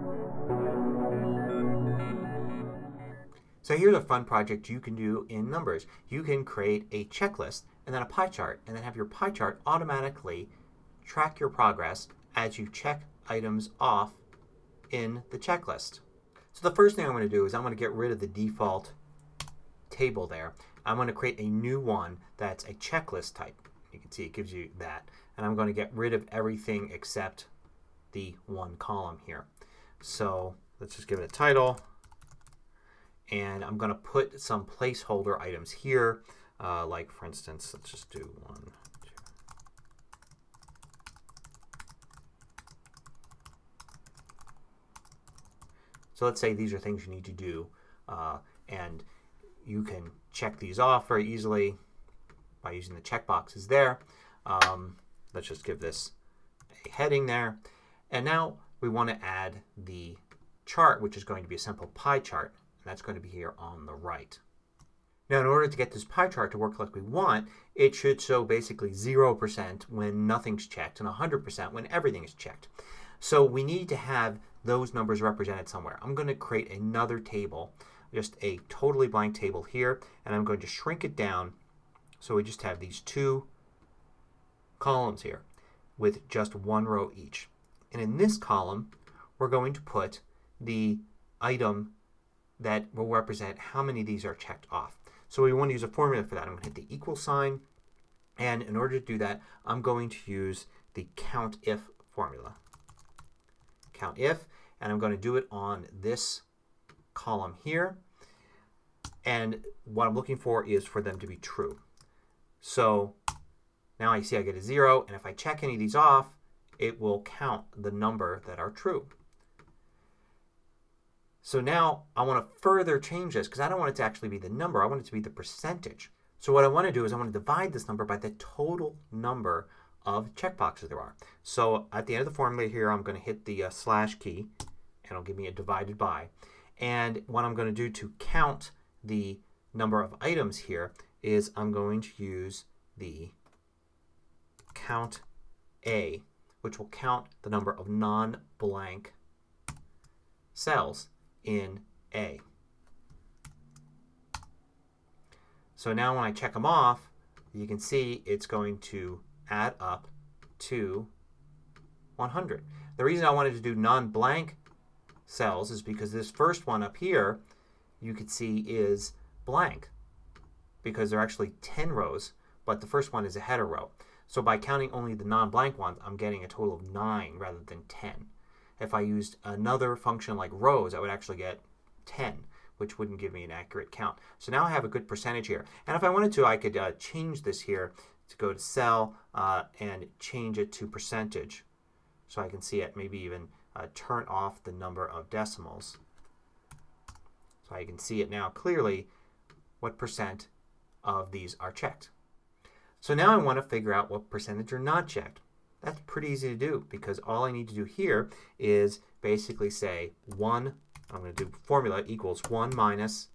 So here's a fun project you can do in Numbers. You can create a checklist and then a pie chart, and then have your pie chart automatically track your progress as you check items off in the checklist. So the first thing I'm going to do is I'm going to get rid of the default table there. I'm going to create a new one that's a checklist type. You can see it gives you that. And I'm going to get rid of everything except the one column here. So let's just give it a title. And I'm going to put some placeholder items here. Like for instance, let's just do 1, 2. So let's say these are things you need to do, and you can check these off very easily by using the checkboxes there. Let's just give this a heading there. And now we want to add the chart, which is going to be a simple pie chart. And that's going to be here on the right. Now in order to get this pie chart to work like we want, it should show basically 0% when nothing's checked and 100% when everything is checked. So we need to have those numbers represented somewhere. I'm going to create another table, just a totally blank table here, and I'm going to shrink it down so we just have these two columns here with just one row each. And in this column we're going to put the item that will represent how many of these are checked off. So we want to use a formula for that. I'm going to hit the equal sign, and in order to do that I'm going to use the COUNTIF formula. COUNTIF, and I'm going to do it on this column here, and what I'm looking for is for them to be true. So now I see I get a 0, and if I check any of these off it will count the number that are true. So now I want to further change this because I don't want it to actually be the number. I want it to be the percentage. So what I want to do is I want to divide this number by the total number of checkboxes there are. So at the end of the formula here I'm going to hit the slash key and it'll give me a divided by. And what I'm going to do to count the number of items here is I'm going to use the count A, which will count the number of non-blank cells in A. So now when I check them off you can see it's going to add up to 100. The reason I wanted to do non-blank cells is because this first one up here you can see is blank because there are actually 10 rows, but the first one is a header row. So by counting only the non-blank ones I'm getting a total of 9 rather than 10. If I used another function like rows I would actually get 10, which wouldn't give me an accurate count. So now I have a good percentage here. And if I wanted to I could change this here to go to cell and change it to percentage. So I can see it, maybe even turn off the number of decimals. So I can see it now clearly what percent of these are checked. So now I want to figure out what percentage are not checked. That's pretty easy to do because all I need to do here is basically say 1, I'm going to do formula equals 1 minus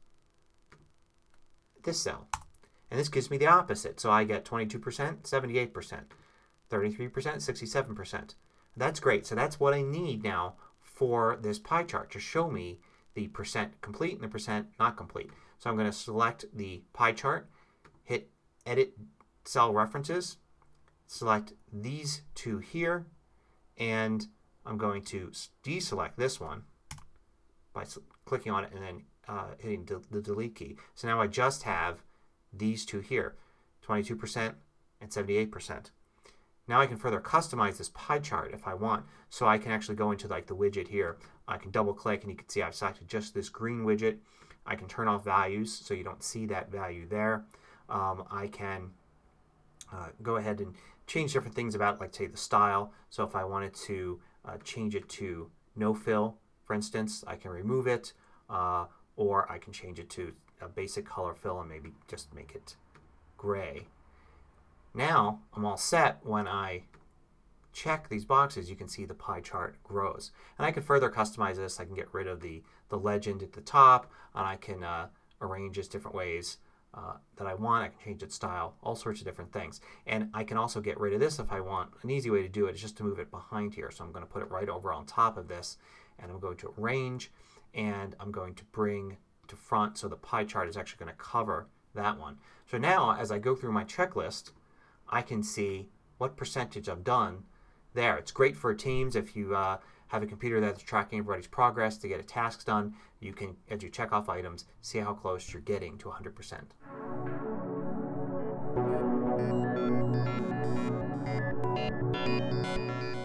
this cell. And this gives me the opposite. So I get 22%, 78%, 33%, 67%. That's great. So that's what I need now for this pie chart to show me the percent complete and the percent not complete. So I'm going to select the pie chart, hit Edit Cell References, select these two here, and I'm going to deselect this one by clicking on it and then hitting the delete key. So now I just have these two here, 22% and 78%. Now I can further customize this pie chart if I want. So I can actually go into like the widget here. I can double click and you can see I've selected just this green widget. I can turn off values so you don't see that value there. I can go ahead and change different things about, like say the style. So if I wanted to change it to no fill, for instance, I can remove it, or I can change it to a basic color fill and maybe just make it gray. Now I'm all set. When I check these boxes you can see the pie chart grows. And I can further customize this. I can get rid of the legend at the top, and I can arrange this different ways. that I want. I can change its style, all sorts of different things. And I can also get rid of this if I want. An easy way to do it is just to move it behind here. So I'm going to put it right over on top of this, and I'm going to arrange, and I'm going to bring to front so the pie chart is actually going to cover that one. So now as I go through my checklist, I can see what percentage I've done there. It's great for teams if you have a computer that's tracking everybody's progress to get a task done. You can, as you check off items, see how close you're getting to 100%.